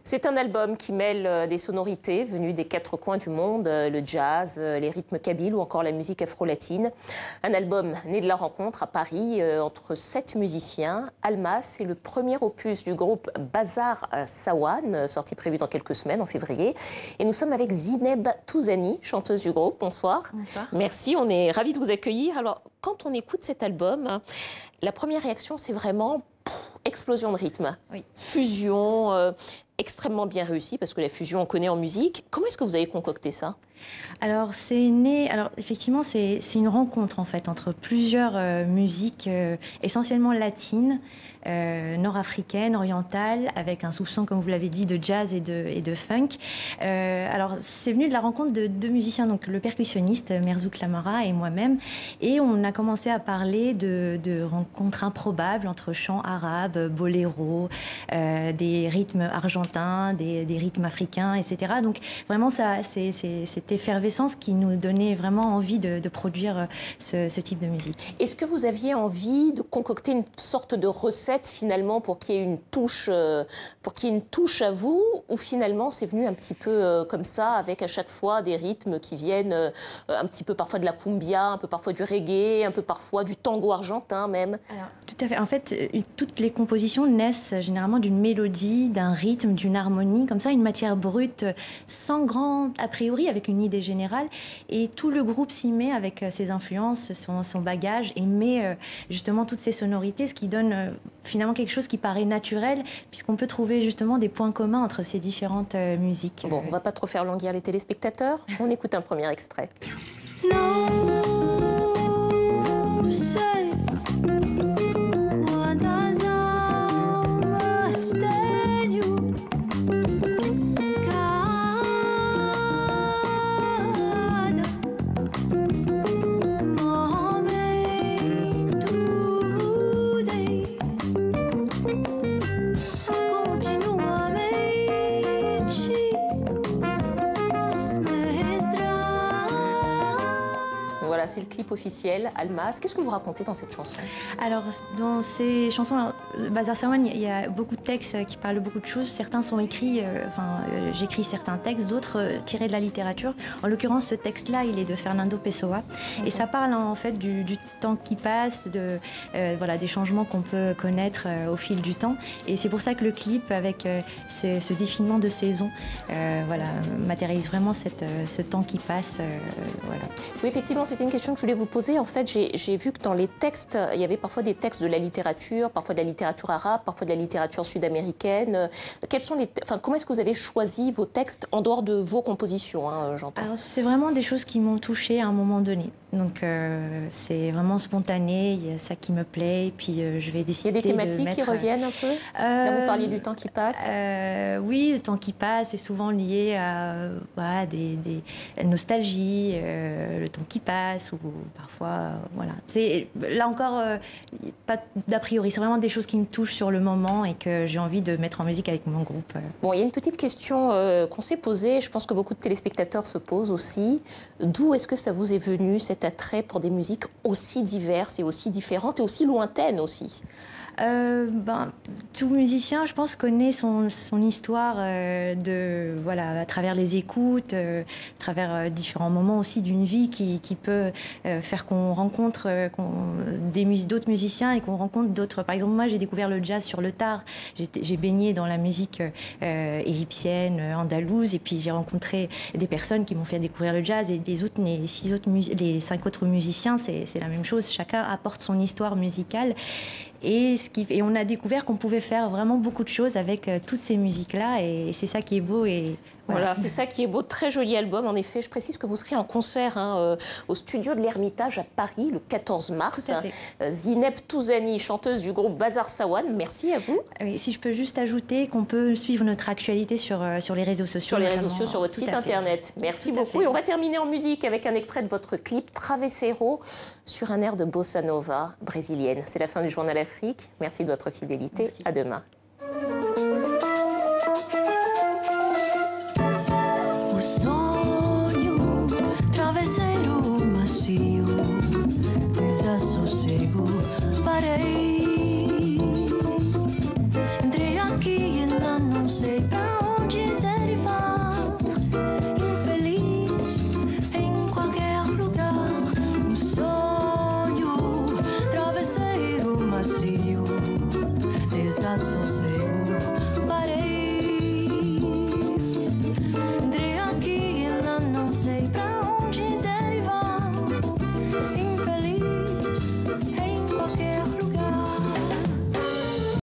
C'est un album qui mêle des sonorités venues des quatre coins du monde, le jazz, les rythmes kabyles ou encore la musique afro-latine. Un album né de la rencontre à Paris entre 7 musiciens. Almas est le premier opus du groupe Bazar Sawan, sorti prévu dans quelques semaines, en février. Et nous sommes avec Zineb Touzani, chanteuse du groupe. Bonsoir. Bonsoir. Merci, on est ravis de vous accueillir. Alors, quand on écoute cet album, la première réaction, c'est vraiment explosion de rythme, oui. Fusion, extrêmement bien réussie, parce que la fusion, on connaît en musique. Comment est-ce que vous avez concocté ça? Alors, c'est né... Alors, effectivement, c'est une rencontre, en fait, entre plusieurs musiques essentiellement latines, nord-africaines, orientales, avec un soupçon, comme vous l'avez dit, de jazz et de funk. Alors, c'est venu de la rencontre de deux musiciens, donc le percussionniste Merzouk Lamara et moi-même. Et on a commencé à parler de rencontres improbables entre chants arabes, boléros, des rythmes argentins, des rythmes africains, etc. Donc, vraiment, cette effervescence qui nous donnait vraiment envie de produire ce type de musique. Est-ce que vous aviez envie de concocter une sorte de recette finalement pour qu'il y ait une touche, à vous, ou finalement c'est venu un petit peu comme ça, avec à chaque fois des rythmes qui viennent un petit peu parfois de la cumbia, un peu parfois du reggae, un peu parfois du tango argentin même? Alors, tout à fait. En fait, toutes les compositions naissent généralement d'une mélodie, d'un rythme, d'une harmonie, comme ça, une matière brute, sans grand a priori, avec une idée générale. Et tout le groupe s'y met avec ses influences, son bagage, et met justement toutes ces sonorités, ce qui donne finalement quelque chose qui paraît naturel, puisqu'on peut trouver justement des points communs entre ces différentes musiques. Bon, on ne va pas trop faire languir les téléspectateurs. On écoute un premier extrait. Voilà, c'est le clip officiel, Almas. Qu'est-ce que vous racontez dans cette chanson? Alors, dans ces chansons, Bazar Sawan, il y a beaucoup de textes qui parlent de beaucoup de choses. Certains sont écrits, j'écris certains textes, d'autres tirés de la littérature. En l'occurrence, ce texte-là, il est de Fernando Pessoa. Et ça parle en fait du temps qui passe, voilà, des changements qu'on peut connaître au fil du temps. Et c'est pour ça que le clip, avec ce défilement de saison, voilà, matérialise vraiment ce temps qui passe. Voilà. Oui, effectivement, c'était une question que je voulais vous poser. En fait, j'ai vu que dans les textes, il y avait parfois des textes de la littérature, parfois de la littérature arabe, parfois de la littérature sud-américaine. Comment est-ce que vous avez choisi vos textes en dehors de vos compositions, hein, j'entends? Alors, c'est vraiment des choses qui m'ont touchée à un moment donné. Donc, c'est vraiment spontané, il y a ça qui me plaît, et puis je vais décider de mettre... Il y a des thématiques qui reviennent un peu? Là, vous parliez du temps qui passe. Oui, le temps qui passe est souvent lié à voilà, des nostalgies, le temps qui passe, ou parfois, voilà. Là encore, pas d'a priori, c'est vraiment des choses qui me touchent sur le moment et que j'ai envie de mettre en musique avec mon groupe. Bon, il y a une petite question qu'on s'est posée, je pense que beaucoup de téléspectateurs se posent aussi. D'où est-ce que ça vous est venu, cet attrait pour des musiques aussi diverses et aussi différentes et aussi lointaines aussi? Tout musicien, je pense, connaît son histoire voilà, à travers les écoutes, à travers différents moments aussi d'une vie qui peut faire qu'on rencontre d'autres musiciens et qu'on rencontre d'autres. Par exemple, moi, j'ai découvert le jazz sur le tard. J'ai baigné dans la musique égyptienne, andalouse, et puis j'ai rencontré des personnes qui m'ont fait découvrir le jazz, et les 5 autres musiciens, c'est la même chose. Chacun apporte son histoire musicale. Et on a découvert qu'on pouvait faire vraiment beaucoup de choses avec toutes ces musiques-là, et c'est ça qui est beau. Et voilà, c'est ça qui est beau. Très joli album, en effet. Je précise que vous serez en concert au studio de l'Ermitage à Paris le 14 mars. Zineb Touzani, chanteuse du groupe Bazar Sawan, merci à vous. Oui, si je peux juste ajouter qu'on peut suivre notre actualité sur les réseaux sociaux. Sur les réseaux sociaux, sur votre site internet. Merci beaucoup. Et on va terminer en musique avec un extrait de votre clip Travesseiro sur un air de bossa nova brésilienne. C'est la fin du Journal Afrique. Merci de votre fidélité. Merci. À demain. Desassossego, parei. Entrei aqui e ainda não sei pra onde.